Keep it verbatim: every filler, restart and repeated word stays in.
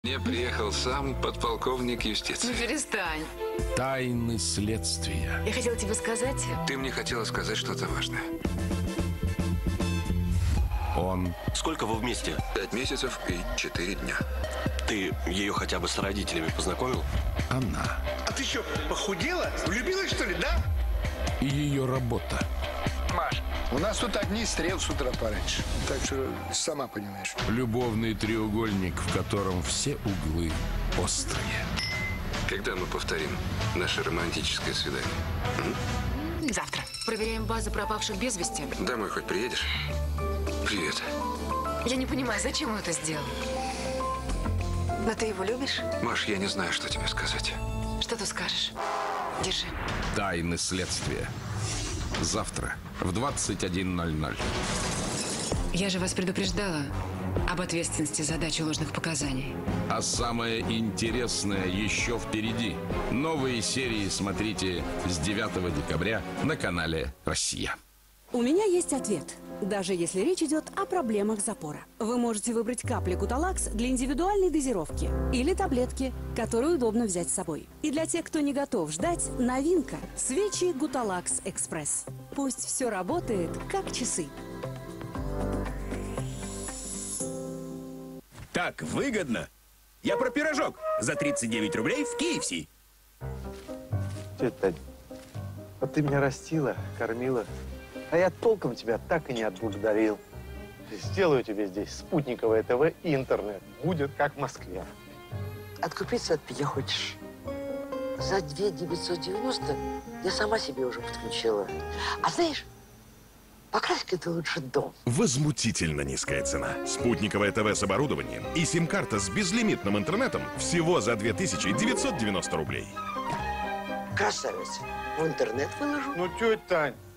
Мне приехал сам подполковник юстиции. Ну перестань. Тайны следствия. Я хотела тебе сказать. Ты мне хотела сказать что-то важное. Он. Сколько вы вместе? Пять месяцев и четыре дня. Ты ее хотя бы с родителями познакомил? Она. А ты что, похудела? Влюбилась, что ли, да? И ее работа. Маш, у нас тут одни стрел с утра пораньше. Так что сама понимаешь. Любовный треугольник, в котором все углы острые. Когда мы повторим наше романтическое свидание? М? Завтра. Проверяем базу пропавших без вести. Домой хоть приедешь? Привет. Я не понимаю, зачем он это сделал? Но ты его любишь? Маш, я не знаю, что тебе сказать. Что ты скажешь? Держи. Тайны следствия. Завтра в двадцать один ноль ноль. Я же вас предупреждала об ответственности за дачу ложных показаний. А самое интересное еще впереди. Новые серии смотрите с девятого декабря на канале «Россия». У меня есть ответ. Даже если речь идет о проблемах запора. Вы можете выбрать капли Гуталакс для индивидуальной дозировки или таблетки, которые удобно взять с собой. И для тех, кто не готов ждать, новинка – свечи Гуталакс Экспресс. Пусть все работает, как часы. Так выгодно. Я про пирожок за тридцать девять рублей в кей эф си. Тетя Тань, а ты меня растила, кормила, а я толком тебя так и не отблагодарил. Сделаю тебе здесь спутниковое ТВ и интернет. Будет как в Москве. Откупиться от меня хочешь? За две тысячи девятьсот девяносто я сама себе уже подключила. А знаешь, покрась-ка ты лучше дом. Возмутительно низкая цена. Спутниковое ТВ с оборудованием и сим-карта с безлимитным интернетом всего за две тысячи девятьсот девяносто рублей. Красавица. В интернет выложу. Ну, тетя Тань,